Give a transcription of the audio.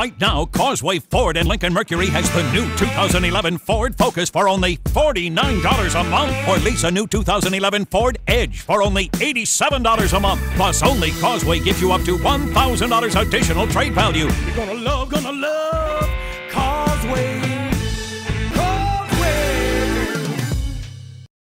Right now, Causeway Ford and Lincoln Mercury has the new 2011 Ford Focus for only $49 a month. Or lease a new 2011 Ford Edge for only $87 a month. Plus, only Causeway gives you up to $1,000 additional trade value. You're gonna love